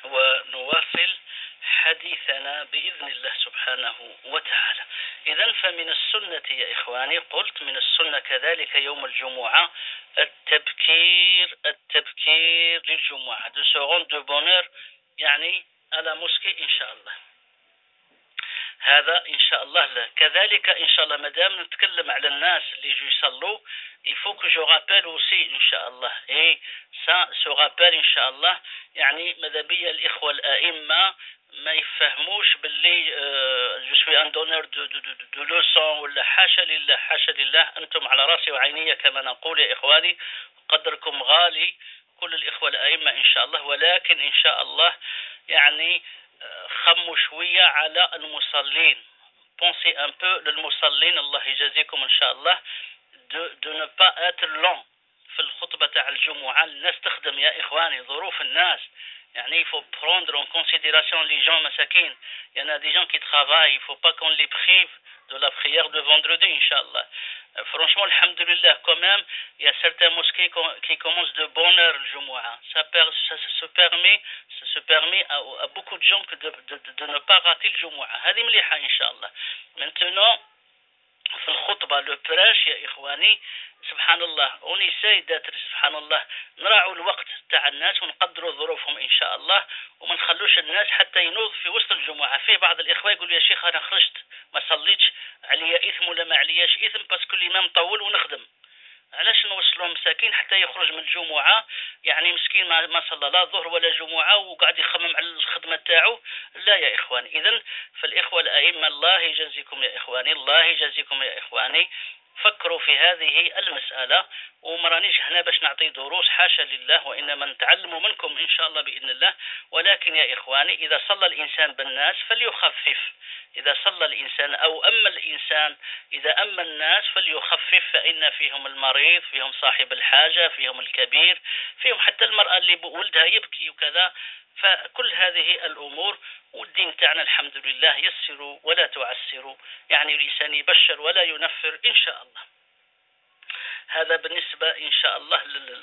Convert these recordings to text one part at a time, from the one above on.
ونواصل حديثنا بإذن الله سبحانه وتعالى. إذن فمن السنة يا إخواني، قلت من السنة كذلك يوم الجمعة التبكير للجمعة de se rendre de bonne heure يعني على موسكي إن شاء الله. هذا إن شاء الله له. كذلك إن شاء الله مدام نتكلم على الناس اللي يجوا يصلوا il faut que je rappelle aussi إن شاء الله et ça se rappelle إن شاء الله يعني مذهبية الإخوة الأئمة ما يفهموش باللي je suis un donneur de leçons ولا حاشا لله حاشا لله. أنتم على راسي وعيني كما نقول يا إخواني، قدركم غالي كل الإخوة الأئمة إن شاء الله، ولكن إن شاء الله يعني خموا شوية على المصلين. pensez un peu للمصلين الله يجازيكم إن شاء الله de ne pas être long في الخطبة تاع الجمعة. الناس تخدم يا إخواني، ظروف الناس يعني il faut prendre en considération les gens مساكين. Il y en a des gens qui travaillent, il faut pas qu'on les prive de la prière de vendredi Inch'Allah. Franchement, alhamdulillah, quand même, il y a certains mosquées qui commencent de bonne heure le Jumu'ah. Ça se permet à beaucoup de gens de ne pas rater le Jumu'ah. هذه مليحة إن شاء الله. Maintenant, في الخطبة le prêche يا إخواني سبحان الله on essaie d'être سبحان الله نراعوا الوقت تاع الناس ونقدروا ظروفهم إن شاء الله، وما نخلوش الناس حتى ينوض في وسط الجمعة. في بعض الإخوة يقولوا يا شيخ أنا خرجت ما صليتش، عليا إثم ولا ما علياش إثم باسكو الإمام طول ونخدم. علاش نوصلوا مساكين حتى يخرج من الجمعة يعني مسكين ما صلى لا ظهر ولا جمعة وقاعد يخمم على الخدمة تاعو؟ لا يا إخواني. إذن فالإخوة الأئمة الله يجزيكم يا إخواني، الله يجزيكم يا إخواني، فكروا في هذه المسألة. ومرانيش هنا باش نعطي دروس حاشا لله، وإنما نتعلم منكم إن شاء الله بإذن الله. ولكن يا إخواني إذا صلى الإنسان بالناس فليخفف، إذا صلى الإنسان أو أما الإنسان إذا أما الناس فليخفف، فإن فيهم المريض، فيهم صاحب الحاجة، فيهم الكبير، فيهم حتى المرأة اللي ولدها يبكي وكذا. فكل هذه الأمور والدين تاعنا الحمد لله يسروا ولا تعسروا، يعني الإنسان يبشر ولا ينفر إن شاء الله. هذا بالنسبة إن شاء الله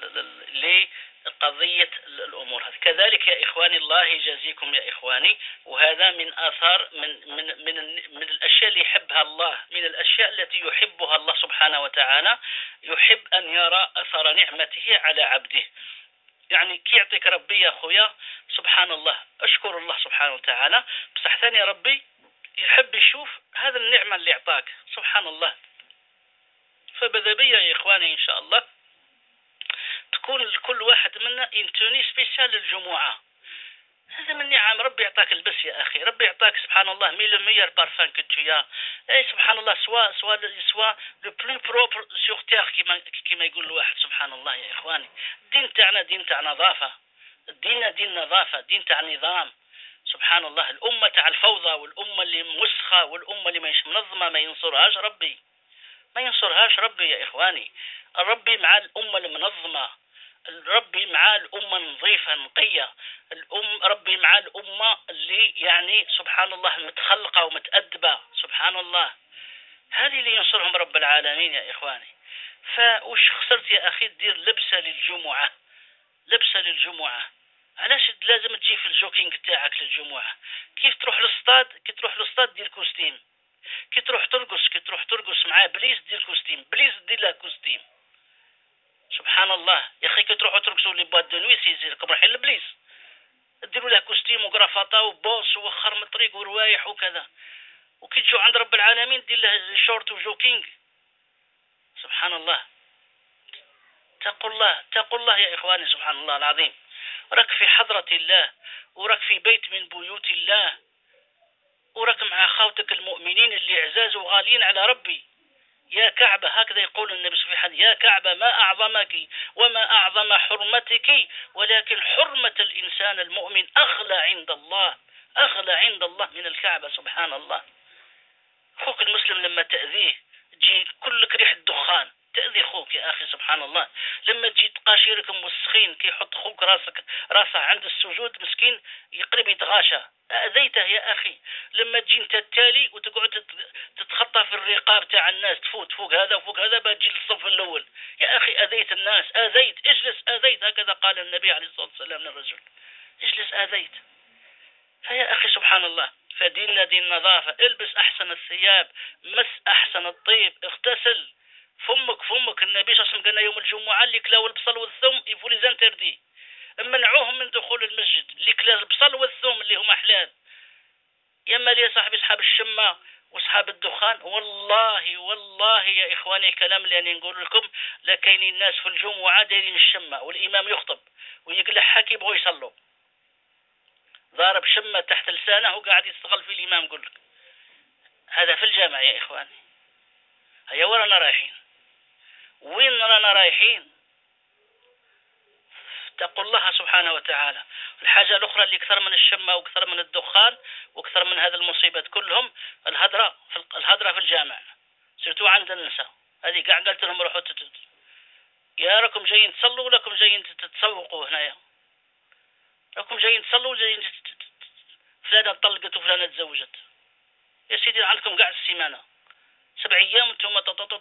لقضية الأمور هذه. كذلك يا إخواني الله يجازيكم يا إخواني، وهذا من آثار من الأشياء اللي يحبها الله، من الأشياء التي يحبها الله سبحانه وتعالى، يحب أن يرى أثر نعمته على عبده. يعني كي يعطيك ربي يا خويا سبحان الله أشكر الله سبحانه وتعالى، بصح ثاني ربي يحب يشوف هذا النعمة اللي أعطاك سبحان الله. فبذا بيا يا إخواني إن شاء الله تكون لكل واحد منا إنتوني سبيسيال للجمعة. هذا من نعم ربي يعطاك البس يا أخي، ربي يعطاك سبحان الله ميل مير بارفان كنتويا أي سبحان الله سوا لو بلو بروبر سور تير كيما يقول الواحد سبحان الله يا إخواني. الدين تاعنا دين تاع نظافة، الدين دين نظافة، دين تاع نظام سبحان الله. الأمة تاع الفوضى والأمة اللي موسخة والأمة اللي مش منظمة ما ينصرهاش ربي، ما ينصرهاش ربي يا إخواني. الربي مع الأمة المنظمة، ربي مع الأمة نظيفة نقية، ربي مع الأمة اللي يعني سبحان الله متخلقة ومتأدبة سبحان الله. هذه اللي ينصرهم رب العالمين يا إخواني. فوش خسرت يا أخي تدير لبسة للجمعة، لبسة للجمعة؟ علاش لازم تجي في الجوكينج تاعك للجمعة؟ كيف تروح للصطاد؟ كي تروح للصطاد دير كوستيم، كي تروح ترقص معاه بليز دير كوستيم، بليز دير له كوستيم سبحان الله. يا اخي كي تروحوا ترقصوا لي بواد دو نوي سيزيركم رايحين لبليز ديروا له كوستيم وقرافطه وبوس وخر من الطريق وروايح وكذا، وكي تجوا عند رب العالمين دير له شورت وجوكينج سبحان الله. اتقوا الله يا اخواني سبحان الله العظيم. وراك في حضرة الله، وراك في بيت من بيوت الله، وراك مع خوتك المؤمنين اللي عزاز وغاليين على ربي. يا كعبة هكذا يقول النبي في الحديث، يا كعبة ما أعظمك وما أعظم حرمتك، ولكن حرمة الإنسان المؤمن أغلى عند الله، أغلى عند الله من الكعبة سبحان الله. أخوك المسلم لما تأذيه تجي كلك ريح الدخان، تأذي أخوك يا أخي سبحان الله. لما تجي تقاشيرك موسخين كي يحط أخوك راسه عند السجود مسكين يقرب يتغاشى، أذيته يا أخي. لما تجي أنت التالي وتقعد تتخطى في الرقاب تاع الناس، تفوت فوق هذا وفوق هذا بتجي للصف الأول، يا أخي أذيت الناس، أذيت اجلس أذيت، هكذا قال النبي عليه الصلاة والسلام للرجل، اجلس أذيت. فيا أخي سبحان الله، فديننا دين نظافة. البس أحسن الثياب، مس أحسن الطيب، اغتسل. فمك النبي صلى الله عليه وسلم قالنا يوم الجمعة اللي كلاو البصل والثوم يفولي زنتردي، منعوهم من دخول المسجد اللي كلا البصل والثوم اللي هما حلال. يما لي صاحبي اصحاب الشمة واصحاب الدخان، والله يا اخواني الكلام اللي انا نقول لكم، لكاين الناس في الجمعة دايرين الشمة والامام يخطب ويقلع حكي يبغوا يصلوا، ضارب شمة تحت لسانه وقاعد يستغل في الامام. يقول لك هذا في الجامع يا اخواني. هيا ورانا رايحين، وين رانا رايحين؟ اتقوا الله سبحانه وتعالى. الحاجة الأخرى اللي أكثر من الشمة وأكثر من الدخان وأكثر من هذه المصيبات كلهم، الهدرة في الجامع، سيرتو عند النساء. هذه قلت لهم روحوا يا راكم جايين تصلوا ولكم جايين تتسوقوا هنايا؟ راكم جايين تصلوا وجايين فلانة طلقت وفلانة تزوجت. يا سيدي عندكم قاع السيمانة 7 أيام انتم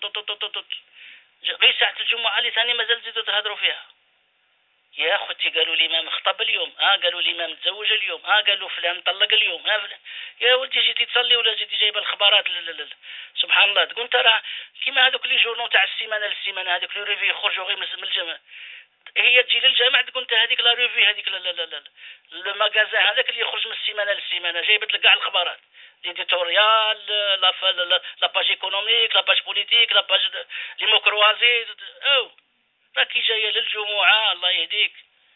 غير ساعة الجمعة اللي ثاني مازال تزيدوا تهدروا فيها. يا اخوتي قالوا الامام خطب اليوم، قالوا الامام تزوج اليوم، قالوا فلان طلق اليوم، يا ولدي جيتي تصلي ولا جيتي جايبه الخبرات؟ لا. سبحان الله. تقول ترى كيما هذوك لي جورنو تاع السيمانه للسيمانه، هذوك لي ريفي يخرجوا غير من الجامع، هي تجي للجامع تقول انت هذيك لا ريفي هذيك لا لو ماغازان هذاك اللي يخرج من السيمانه للسيمانه جايبت لك كاع الخبرات، ليديتوريال، لا باج ايكونوميك، لا باج بوليتيك، لا باج لي مو كروازي. راكي جايه للجمعه، الله يهديك.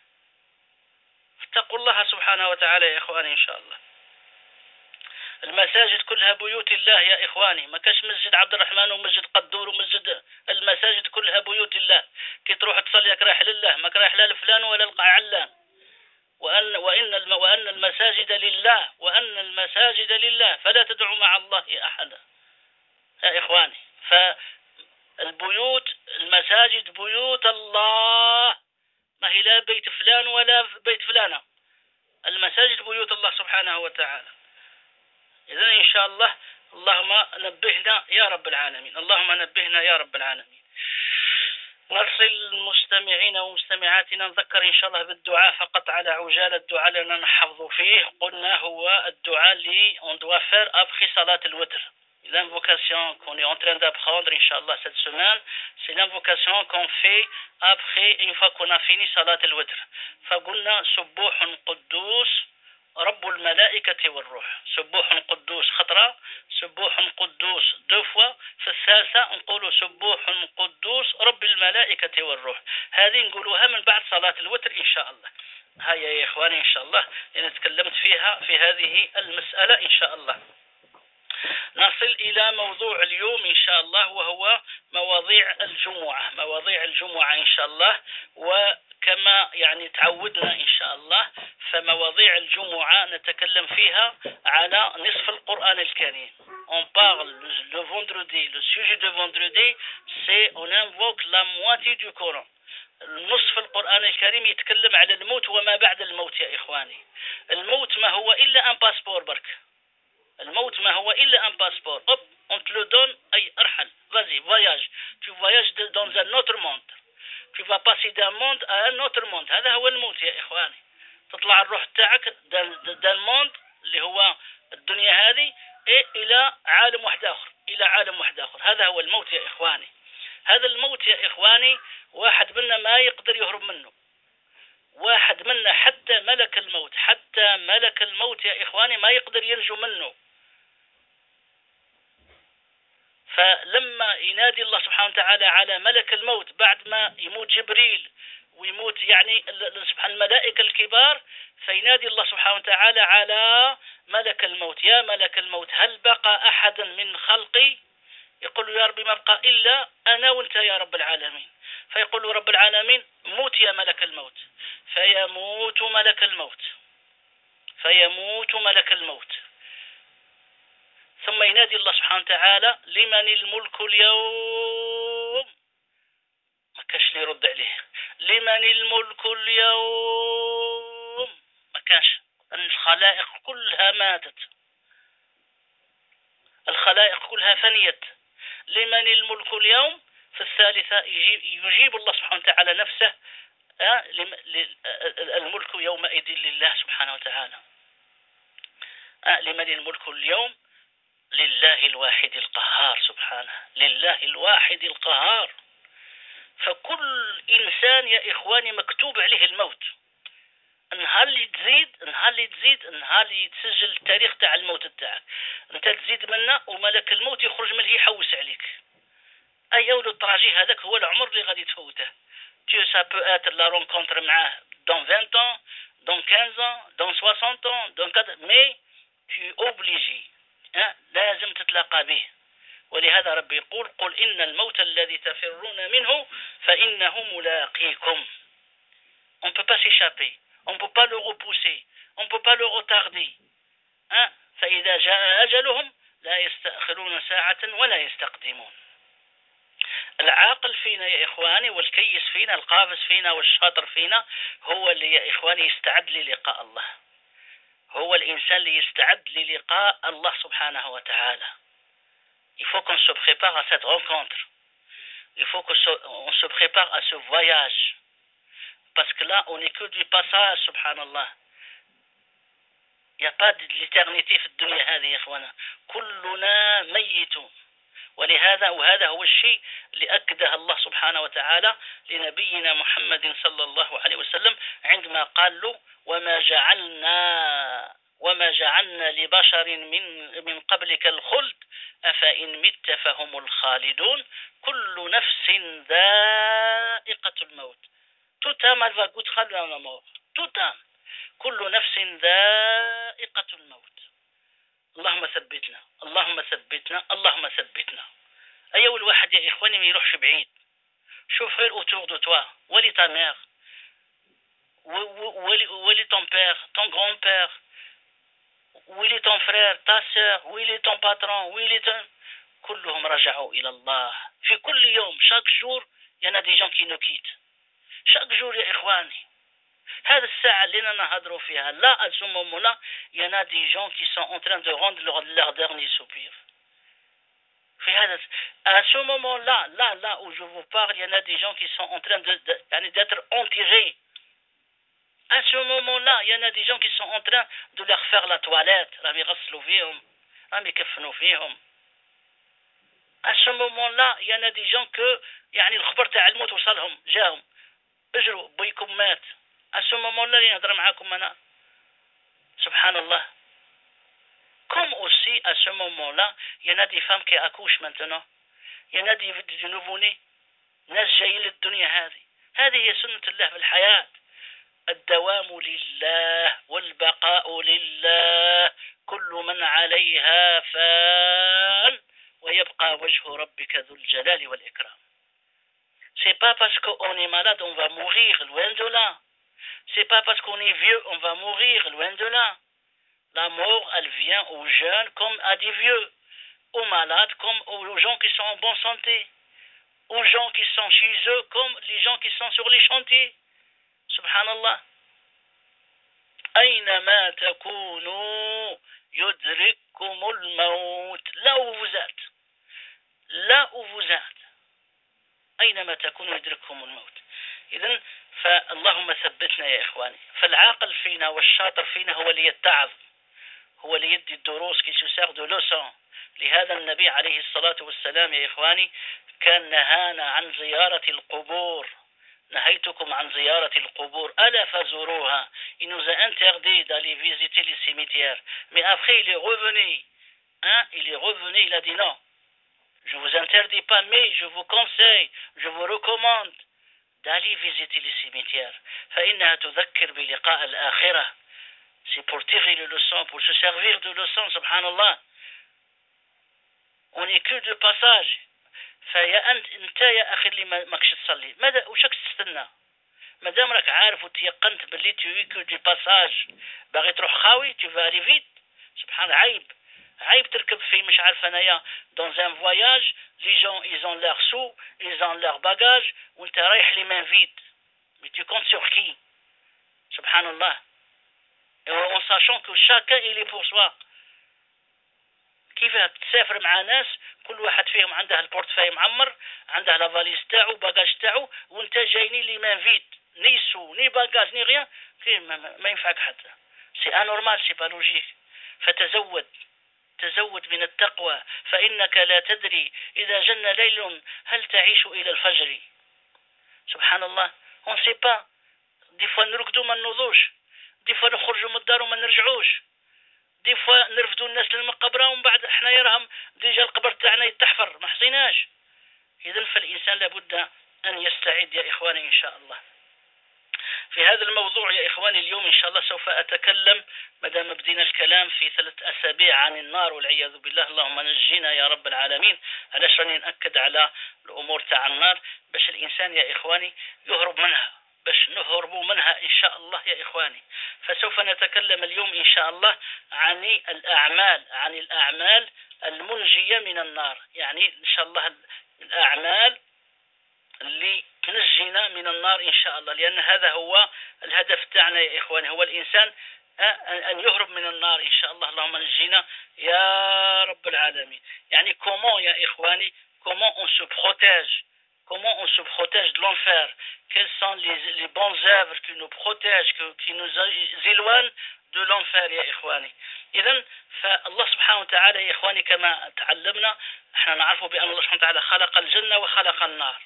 اتقوا الله سبحانه وتعالى يا اخواني ان شاء الله. المساجد كلها بيوت الله يا اخواني، ما كاش مسجد عبد الرحمن ومسجد قدور ومسجد، المساجد كلها بيوت الله. كي تروح تصلي رايح لله، ما رايح لا لفلان ولا لعلان. وان المساجد لله، وان المساجد لله فلا تدعوا مع الله احدا يا اخواني. فالبيوت، المساجد بيوت الله، ما هي لا بيت فلان ولا بيت فلانة، المساجد بيوت الله سبحانه وتعالى. إذن إن شاء الله اللهم نبهنا يا رب العالمين، اللهم نبهنا يا رب العالمين. نرسل المستمعين ومستمعاتنا، نذكر إن شاء الله بالدعاء فقط على عجالة. الدعاء لنا نحفظ فيه، قلنا هو الدعاء اللي on doit faire après صلاة الوتر. L'invocation qu'on est en train d'apprendre, Inch'Allah, cette semaine, c'est l'invocation qu'on fait après, une fois qu'on a fini Salat al-Witr. فقلنا سبوح قدوس رب الملائكة والروح. سبوح قدوس خطرة، سبوح قدوس 2 fois، في الثالثة نقول سبوح قدوس رب الملائكة والروح. هذه نقولوها من بعد صلاة الوتر إن شاء الله. هيا يا إخواني إن شاء الله أنا تكلمت فيها في هذه المسألة إن شاء الله. نصل إلى موضوع اليوم إن شاء الله، وهو مواضيع الجمعة. مواضيع الجمعة إن شاء الله، وكما يعني تعودنا إن شاء الله، فمواضيع الجمعة نتكلم فيها على نصف القرآن الكريم. On parle le vendredi, le sujet de vendredi, c'est on invoque la moitié du Coran. نصف القرآن الكريم يتكلم على الموت وما بعد الموت يا إخواني. الموت ما هو إلا un passeport برك. الموت ما هو إلا un passeport. Hop, on te le donne, أي ارحل، vas-y, voyage. Tu voyages dans un autre monde. Tu vas passer d'un monde à un autre monde. هذا هو الموت يا إخواني. تطلع الروح تاعك d'un monde اللي هو الدنيا هذه إلى عالم واحد آخر، إلى عالم واحد آخر. هذا هو الموت يا إخواني. هذا الموت يا إخواني واحد منا ما يقدر يهرب منه، واحد منا حتى ملك الموت، حتى ملك الموت يا إخواني ما يقدر ينجو منه. فلما ينادي الله سبحانه وتعالى على ملك الموت بعد ما يموت جبريل ويموت يعني سبحان الملائكة الكبار، فينادي الله سبحانه وتعالى على ملك الموت: يا ملك الموت هل بقى أحد من خلقي؟ يقول يا ربي ما بقى إلا أنا وأنت يا رب العالمين. فيقول رب العالمين: موت يا ملك الموت. فيموت ملك الموت، فيموت ملك الموت. ثم ينادي الله سبحانه وتعالى: لمن الملك اليوم؟ ما كاش اللي يرد عليه. لمن الملك اليوم؟ ما كاش. الخلائق كلها ماتت، الخلائق كلها فنيت. لمن الملك اليوم؟ في الثالثة يجيب الله سبحانه وتعالى نفسه: الملك يومئذ لله سبحانه وتعالى. لمن الملك اليوم لله الواحد القهار سبحانه، لله الواحد القهار. فكل إنسان يا إخواني مكتوب عليه الموت. النهار اللي تزيد النهار اللي يتسجل التاريخ تاع الموت تاعك، انت تزيد منا وملك الموت يخرج منه يحوس عليك. اي ولو الطراجي هذاك هو العمر اللي غادي تفوته. Tu ça peut être la rencontre معاه dans 20 ans, dans 15 ans, dans 60 ans, dans 4 mais tu es obligé لازم تتلاقى به. ولهذا ربي يقول قل إن الموت الذي تفرون منه فإنه ملاقيكم. On ne peut pas s'échapper, on ne peut pas le repousser, on ne peut pas le retarder. فإذا جاء أجلهم لا يستأخرون ساعة ولا يستقدمون. العاقل فينا يا إخواني والكيس فينا القافز فينا والشاطر فينا هو اللي يا إخواني يستعد للقاء الله، هو الإنسان اللي يستعد للقاء الله سبحانه وتعالى. Il faut qu'on se prépare à cette rencontre. Il faut qu'on se prépare à ce voyage. Parce que là, on n'est que du passage, subhanallah. Il n'y a pas de l'éternité في الدنيا هذه يا إخوانا. كلنا ميت. ولهذا وهذا هو الشيء اللي أكده الله سبحانه وتعالى لنبينا محمد صلى الله عليه وسلم عندما قال له وما جعلنا لبشر من قبلك الخلد أفإن مت فهم الخالدون كل نفس ذائقة الموت. Toute âme elle va goûter la mort. Toute âme. كل نفس ذائقة الموت. اللهم ثبتنا اللهم ثبتنا اللهم ثبتنا. أيوة الواحد يا إخواني ما يروحش بعيد. شوف غير autour de toi. ولي ta mère. ولي ton père, ton grand-père. ولي ton frère, ta sœur. ولي ton patron. ولي ton... كلهم رجعوا إلى الله. في كل يوم chaque jour il y en a des gens qui nous quittent. chaque jour يا إخواني. هذا الساعة اللي نهضروا فيها là à ce moment-là il y en a des gens qui sont en train de rendre leur dernier soupir. في هذا à ce moment-là là où je vous parle il y en a des gens qui sont en train d'être enterrés. À ce moment-là il y en a des gens qui sont en train de leur faire la toilette. راهم يغسلوا فيهم راهم يكفنوا فيهم. À ce moment-là il y en a des gens que يعني الخبر تاع الموت وصلهم جاهم اجروا بيكم مات. À ce moment-là اللي نهضر معاكم أنا سبحان الله. Comme aussi à ce moment-là il y en a des femmes qui accouchent maintenant, il y en a des nouveau-nés ناس جايين للدنيا هذه هي سنة الله في الحياة. الدوام لله والبقاء لله كل من عليها فان ويبقى وجه ربك ذو الجلال والإكرام. C'est pas parce qu'on est malade on va mourir, loin de là. C'est pas parce qu'on est vieux on va mourir, loin de là. La mort elle vient aux jeunes comme à des vieux, aux malades comme aux gens qui sont en bonne santé, aux gens qui sont chez eux comme les gens qui sont sur les chantiers. Subhanallah. أينما تكونوا يدرككم الموت. Là où vous êtes. Là où vous êtes. أينما تكونوا يدرككم الموت. إذن فاللهم ثبتنا يا إخواني. فالعاقل فينا والشاطر فينا هو اللي يتعظ، هو اللي يدي الدروس كي سيسير دو لوسون. لهذا النبي عليه الصلاة والسلام يا إخواني كان نهانا عن زيارة القبور. نهيتكم عن زيارة القبور ألا فزوروها. Il nous a interdit d'aller visiter les cimetières. Mais après il est revenu. Il a dit non. Je ne vous interdis pas, mais je vous conseille, je vous recommande d'aller visiter les cimetières. فإنها تذكر بلقاء الآخرة. C'est pour tirer les leçons, pour se servir de leçons, subhanallah. On n'est que de passage. فيا أنت يا أخي اللي ماكش تصلي ماذا وشك تستنى؟ مادام راك عارف وتيقنت باللي tu es que du passage باغي تروح خاوي tu vas aller vite. سبحان عيب تركب في مش عارف انايا dans un voyage les gens ils ont leur sous ils ont leur bagage وانت رايح les mains vides. Mais tu comptes sur qui? Subhanallah. Et en sachant que chacun il est pour soi. كيف تسافر مع ناس كل واحد فيهم عنده البورتفاي معمر عنده لا فاليز تاعو باجاج تاعو وانت جايني لي مان فيت ني سو ني باجاج ني غيان ما ينفعك حتى. سي انورمال سي با لوجيك. تزود من التقوى، فإنك لا تدري إذا جن ليل هل تعيش إلى الفجر. سبحان الله، on sait pas. دي فوا نرقدوا ما نوضوش، دي فوا نخرجوا من الدار وما نرجعوش، دي فوا نرفدوا الناس للمقبرة ومن بعد احنا يرهم ديجا القبر تاعنا يتحفر ما حصيناش. إذن فالإنسان لابد أن يستعد يا إخواني إن شاء الله. في هذا الموضوع يا إخواني اليوم إن شاء الله سوف أتكلم مدام بدينا الكلام في 3 أسابيع عن النار والعياذ بالله، اللهم نجينا يا رب العالمين. علاش راني نأكد على الأمور تاع النار؟ باش الإنسان يا إخواني يهرب منها، باش نهربوا منها إن شاء الله يا إخواني. فسوف نتكلم اليوم إن شاء الله عن الأعمال المنجية من النار، يعني إن شاء الله الأعمال اللي تنجينا من النار إن شاء الله، لأن هذا هو الهدف تاعنا يا إخواني، هو الإنسان أن يهرب من النار إن شاء الله. اللهم نجينا يا رب العالمين. يعني comment يا إخواني comment on se protège de l'enfer, quelles sont les bonnes œuvres qui nous protègent, qui nous éloignent de l'enfer يا إخواني. إذن فالله سبحانه وتعالى يا إخواني كما تعلمنا احنا نعرف بأن الله سبحانه وتعالى خلق الجنة وخلق النار،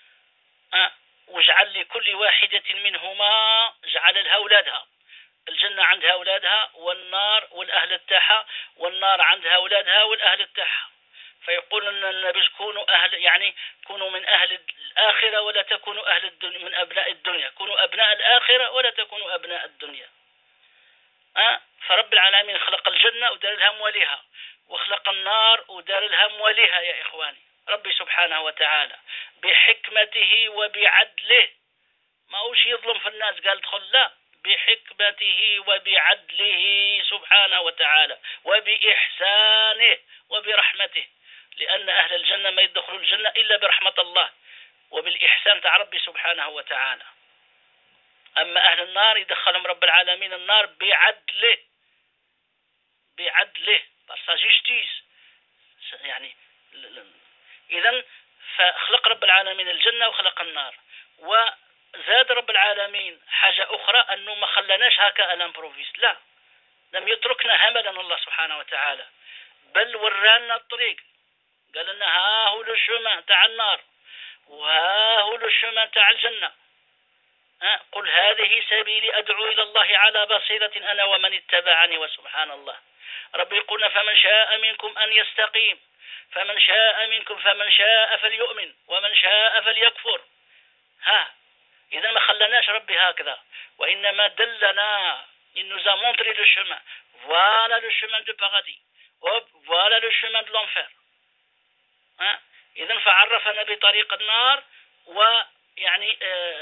وجعل لكل واحدة منهما جعل لها أولادها. الجنة عندها أولادها، والنار والأهل تاعها، والنار عندها أولادها والأهل تاعها. فيقول أن النبي كونوا أهل، يعني كونوا من أهل الآخرة ولا تكونوا أهل الدنيا، من أبناء الدنيا، كونوا أبناء الآخرة ولا تكونوا أبناء الدنيا. فرب العالمين خلق الجنة ودار لها مواليها، وخلق النار ودار لها مواليها يا إخواني. ربي سبحانه وتعالى بحكمته وبعدله، ما هوش يظلم في الناس قال ادخل، لا، بحكمته وبعدله سبحانه وتعالى وبإحسانه وبرحمته، لأن أهل الجنة ما يدخلوا الجنة إلا برحمة الله وبالإحسان تاع ربي سبحانه وتعالى. أما أهل النار يدخلهم رب العالمين النار بعدله بارسا جيستيس يعني. إذن فخلق رب العالمين الجنة وخلق النار، وزاد رب العالمين حاجة أخرى أنه ما خلناش هكا الامبروفيس، لا، لم يتركنا هملا الله سبحانه وتعالى، بل ورانا الطريق، قال لنا ها هو لو شومان تاع النار وها هو لو شومان تاع الجنة. قل هذه سبيلي أدعو إلى الله على بصيرة أنا ومن اتبعني. وسبحان الله، ربي يقولنا فمن شاء منكم أن يستقيم، فمن شاء فليؤمن ومن شاء فليكفر. إذا ما خلناش ربي هكذا، وإنما دلنا، il nous a montré le chemin. Voilà le chemin du paradis, voilà le chemin de l'enfer. إذا فعرفنا بطريق النار، ويعني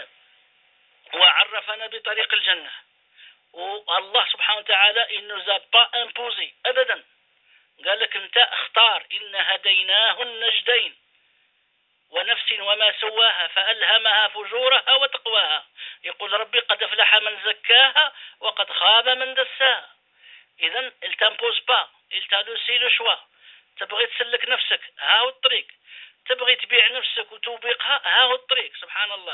وعرفنا بطريق الجنة. والله سبحانه وتعالى il nous a pas imposé أبدا، قال لك انت اختار، إن هديناه النجدين ونفس وما سواها فألهمها فجورها وتقواها. يقول ربي قد أفلح من زكاها وقد خاب من دساها. إذن il t'impose pas, il t'a laissé le choix. تبغي تسلك نفسك ها هو الطريق، تبغي تبيع نفسك وتوبقها ها هو الطريق. سبحان الله.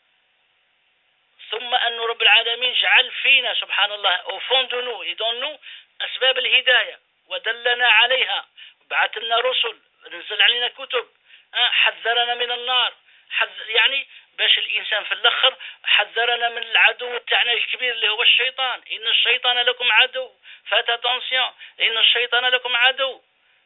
ثم أن رب العالمين جعل فينا سبحان الله au fond de nous et dans nous أسباب الهداية ودلنا عليها، بعث لنا رسل، نزل علينا كتب، حذرنا من النار، يعني باش الإنسان في الأخر حذرنا من العدو تاعنا الكبير اللي هو الشيطان. إن الشيطان لكم عدو فاتاتونسيون، إن الشيطان لكم عدو.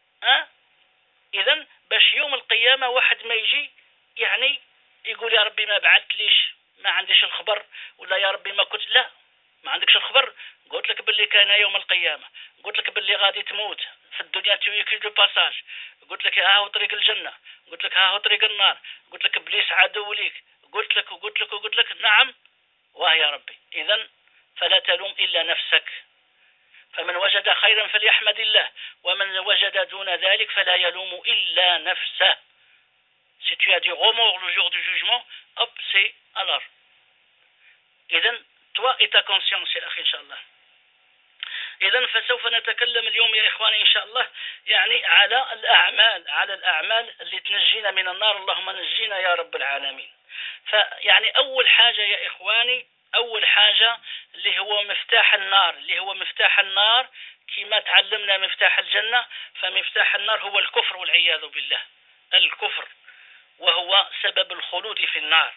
إذن باش يوم القيامة واحد ما يجي يعني يقول يا ربي ما بعثت ليش، ما عنديش الخبر، ولا يا ربي ما كنت، لا، ما عندكش الخبر. قلت لك باللي كان يوم القيامة، قلت لك باللي غادي تموت في الدنيا تيكي دو باساج، قلت لك ها هو طريق الجنة، قلت لك ها هو طريق النار، قلت لك ابليس عدو ليك، قلت لك نعم، واه يا ربي. إذن فلا تلوم إلا نفسك، فمن وجد خيرا فليحمد الله، ومن وجد دون ذلك فلا يلوم إلا نفسه. Si tu as du remords le jour du jugement, hop, c'est alors. إذن toi et ta conscience يا أخي إن شاء الله. إذن فسوف نتكلم اليوم يا إخواني إن شاء الله يعني على الأعمال اللي تنجينا من النار. اللهم نجينا يا رب العالمين. فيعني أول حاجة يا إخواني، أول حاجة اللي هو مفتاح النار كما تعلمنا مفتاح الجنة، فمفتاح النار هو الكفر والعياذ بالله، الكفر، وهو سبب الخلود في النار.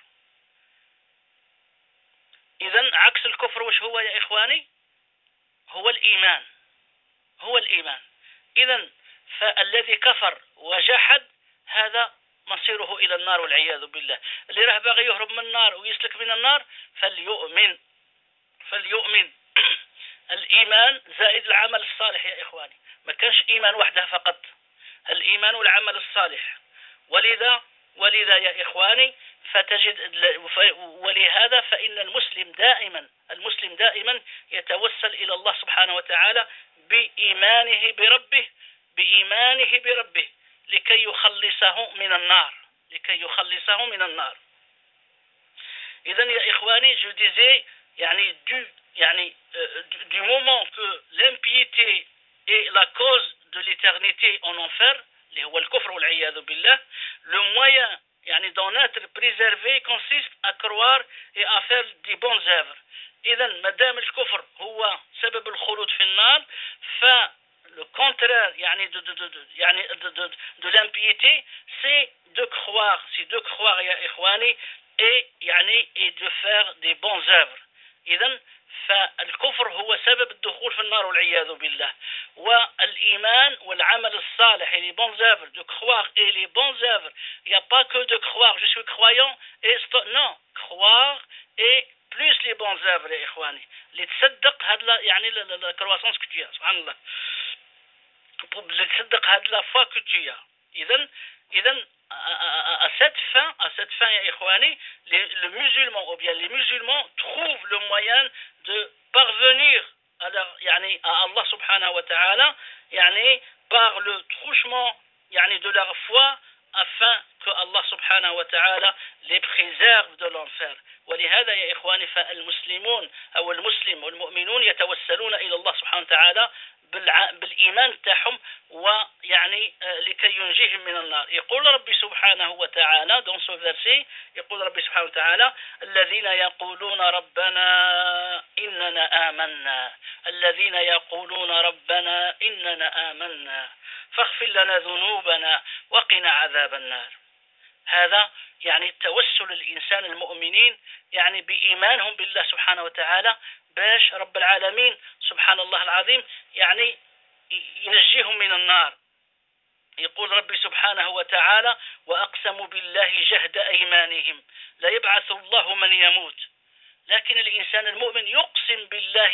إذن عكس الكفر وش هو يا إخواني؟ هو الإيمان، هو الإيمان. إذن فالذي كفر وجحد هذا مصيره إلى النار والعياذ بالله. اللي راه باغي يهرب من النار ويسلك من النار فليؤمن، فليؤمن. الإيمان زائد العمل الصالح يا إخواني، ما كانش إيمان وحده فقط، الإيمان والعمل الصالح. ولذا يا إخواني ولهذا فإن المسلم دائما يتوسل إلى الله سبحانه وتعالى بإيمانه بربه لكي يخلصه من النار. إذن يا إخواني je disais du moment que l'impiété est la cause de l'éternité en enfer, اللي هو الكفر والعياذ بالله, le moyen d'en être préservé consiste à croire et à faire des bonnes œuvres. إذا ما دام الكفر هو سبب الخلود في النار, le contraire de l'impiété, c'est de croire يا إخواني et de faire des bonnes œuvres. إذا فالكفر هو سبب الدخول في النار والعياذ بالله, والإيمان والعمل الصالح et les bonnes œuvres, de croire et les bonnes œuvres, il n'y a pas que de croire je suis croyant et non, croire et plus les bonnes œuvres يا إخواني اللي تصدق هذا la croissance que tu as, سبحان الله, اللي تصدق هذا la foi que tu as. إذن à cette fin يا إخواني, les musulmans trouvent le moyen de parvenir à Allah subhanahu wa ta'ala par le truchement de leur foi, afin que Allah subhanahu wa ta'ala les préserve de l'enfer. ولهذا يا إخواني فالمسلمون أو المسلم والمؤمنون يتوسلون إلى الله سبحانه وتعالى بالإيمان تاعهم لكي ينجيهم من النار. يقول ربي سبحانه وتعالى dans ce verset, يقول ربي سبحانه وتعالى الذين يقولون ربنا إننا آمنا فاغفر لنا ذنوبنا وقنا عذاب النار. هذا توسل الإنسان المؤمنين بإيمانهم بالله سبحانه وتعالى باش رب العالمين سبحان الله العظيم ينجيهم من النار. يقول ربي سبحانه وتعالى وأقسموا بالله جهد أيمانهم لا يبعث الله من يموت. لكن الإنسان المؤمن يقسم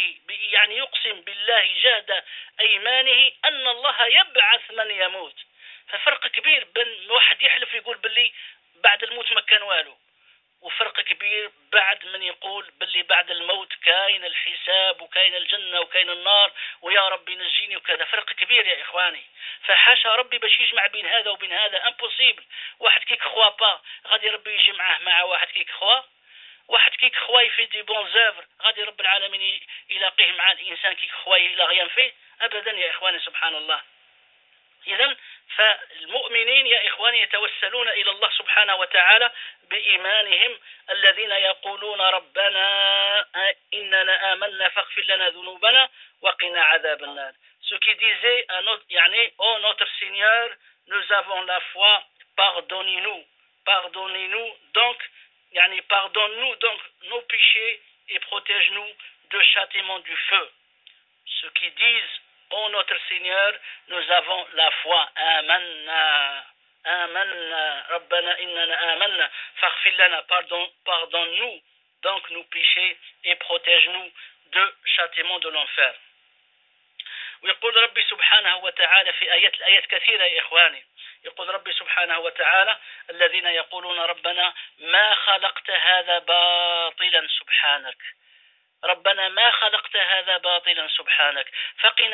بالله جهد أيمانه أن الله يبعث من يموت. ففرق كبير بين واحد يحلف يقول باللي بعد الموت ما كان والو, وفرق كبير بعد من يقول باللي بعد الموت كاين الحساب وكاين الجنة وكاين النار ويا ربي نجيني وكذا. فرق كبير يا إخواني, فحاشا ربي باش يجمع بين هذا وبين هذا, امبوسيبل. واحد كيك خوا با غادي ربي يجمعه مع واحد كيك خوا يفي دي بون زافر, غادي رب العالمين يلاقيه مع الإنسان كيك خوا لا غيان فيه أبدا يا إخواني, سبحان الله. إذن فالمؤمنين يا إخواني يتوسلون إلى الله سبحانه وتعالى بإيمانهم الذين يقولون ربنا إننا آمنا فاغفر لنا ذنوبنا وقنا عذاب النار. Ceux qui disaient ô notre Seigneur, nous avons la foi, pardonnez-nous donc pardonne-nous donc nos péchés et protège-nous de châtiment du feu. Ceux qui disent ô notre Seigneur, nous avons la foi, آمنا ربنا إننا آمنا فاغفر لنا, pardonne-nous donc nos péchés et protège-nous de châtiment de l'enfer. ويقول ربي سبحانه وتعالى في آيات كثيرة يا إخواني, يقول ربي سبحانه وتعالى الذين يقولون ربنا ما خلقت هذا باطلا سبحانك, ربنا ما خلقت هذا باطلا سبحانك فقنا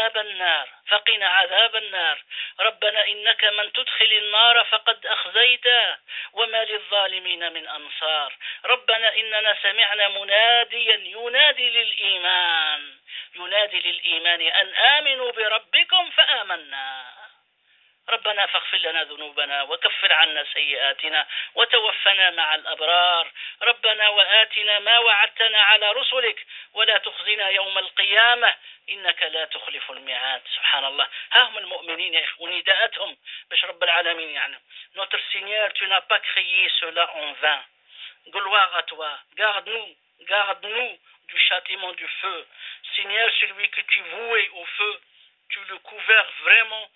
عذاب النار ربنا إنك من تدخل النار فقد أخزيته وما للظالمين من أنصار ربنا إننا سمعنا مناديا ينادي للإيمان أن آمنوا بربكم فآمنا. ربنا فاغفر لنا ذنوبنا وكفر عنا سيئاتنا وتوفنا مع الأبرار. ربنا وآتنا ما وعدتنا على رسلك ولا تخزنا يوم القيامة إنك لا تخلف الميعاد. سبحان الله. ها هم المؤمنين يا إخواني نداءتهم باش رب العالمين يعني Notre Seigneur, tu n'as pas créé cela en vain. Gloire à toi. Garde-nous du châtiment du feu. Seigneur, celui que tu vouais au feu, tu le couvert vraiment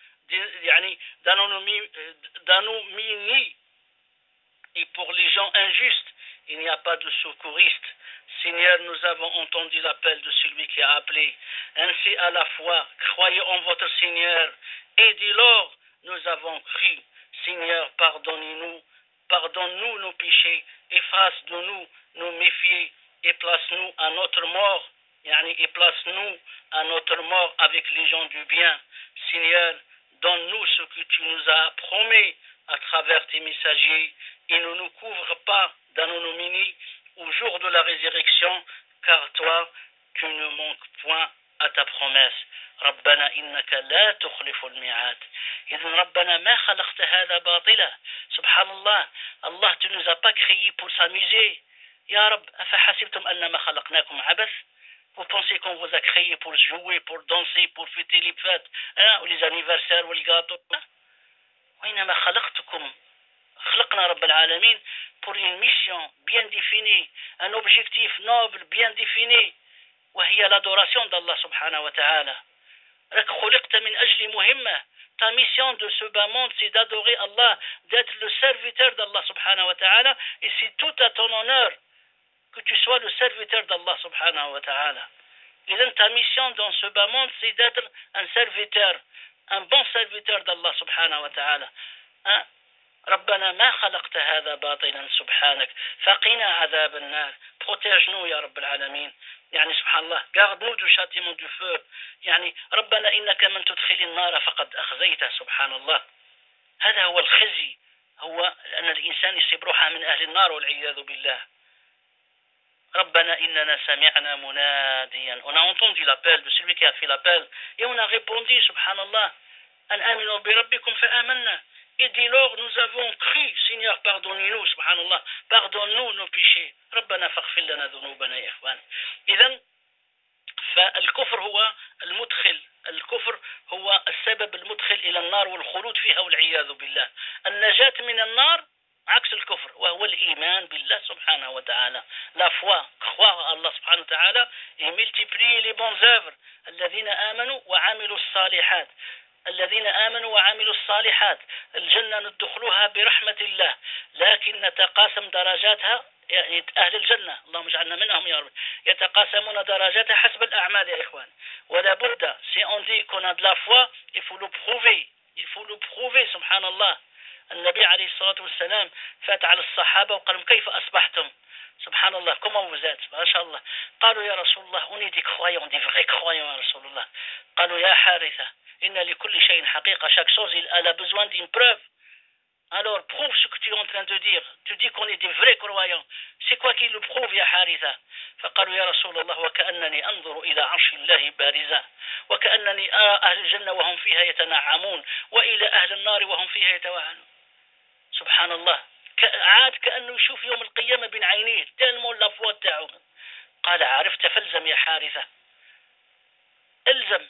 d'anomie. Et pour les gens injustes, il n'y a pas de secouriste. Seigneur, nous avons entendu l'appel de celui qui a appelé. Ainsi à la fois, croyez en votre Seigneur. Et dès lors, nous avons cru. Seigneur, pardonne-nous nos péchés, efface de nous nos méfaits et place-nous à notre mort. Et place-nous à notre mort avec les gens du bien. Seigneur, donne-nous ce que tu nous as promis à travers tes messagers et ne nous couvre pas d'anonymie au jour de la résurrection, car toi, tu ne manques point à ta promesse. ربنا إنك لا تخلف الميعاد. إذن ربنا ما خلقت هذا باطلا. سبحان الله. Allah, tu nous as pas créés pour s'amuser. يا رب أفحسبتم أنما خلقناكم عبث. Vous pensez qu'on vous a créé pour jouer, pour danser, pour fêter les fêtes, ou les anniversaires ou les gâteaux. وإنما خلقنا رب العالمين pour une mission bien définie, un objectif noble bien défini, وهي l'adoration d'Allah subhanahu wa ta'ala. خلقت من أجل مهمة. Ta mission de ce bas monde, c'est d'adorer Allah, d'être le serviteur d'Allah subhanahu wa ta'ala, et c'est tout à ton honneur que tu sois le serviteur d'Allah subhanahu wa ta'ala. Et ta mission dans ce bas monde, c'est d'être un serviteur, un bon serviteur d'Allah subhanahu wa ta'ala. ربنا ما خلقت هذا باطلا سبحانك فقنا عذاب النار. Protège-nous يا رب العالمين. سبحان الله. Garde-nous du châtiment du feu. ربنا إنك من تدخل النار فقد أخزيته. سبحان الله. هذا هو الخزي، هو أن الإنسان يصيب روحه من أهل النار والعياذ بالله. ربنا إننا سمعنا مناديا. On a entendu l'appel de celui qui a fait l'appel et on a répondu سبحان الله أن آمنوا بربكم فآمنا. Et dès lors, nous avons cru. Seigneur, pardonnez-nous, subhanallah. Pardonne-nous nos péchés. ربنا فاغفر لنا ذنوبنا يا إخوان. إذن فالكفر هو المدخل. الكفر هو السبب المدخل إلى النار والخلود فيها والعياذ بالله. النجاة من النار عكس الكفر وهو الإيمان بالله سبحانه وتعالى. La foi, croire à Allah subhanahu wa ta'ala et multiplier les bonnes œuvres. الذين آمنوا وعملوا الصالحات. الذين آمنوا وعملوا الصالحات الجنة ندخلها برحمة الله لكن نتقاسم درجاتها أهل الجنة اللهم اجعلنا منهم يا رب يتقاسمون درجاتها حسب الأعمال يا إخوان. ولا بد si on dit qu'on a de la foi il faut le prouver سبحان الله. النبي عليه الصلاة والسلام فات على الصحابة وقال لهم كيف أصبحتم سبحان الله comment vous êtes ما شاء الله. قالوا يا رسول الله on est des croyants des vrais croyants يا رسول الله. قالوا يا حارثة إن لكل شيء حقيقة. Chaque chose elle a besoin d'une preuve. Alors prouve ce que tu es en train de dire. Tu dis qu'on est des vrais croyants. C'est quoi qui le prouve يا حارثة؟ فقالوا يا رسول الله وكأنني أنظر إلى عرش الله بارزة وكأنني أرى أهل الجنة وهم فيها يتنعمون وإلى أهل النار وهم فيها يتوهنون. سبحان الله. عاد كأنه يشوف يوم القيامة بين عينيه تلمو اللفوات تاعه. قال عرفت فالزم يا حارثة. الزم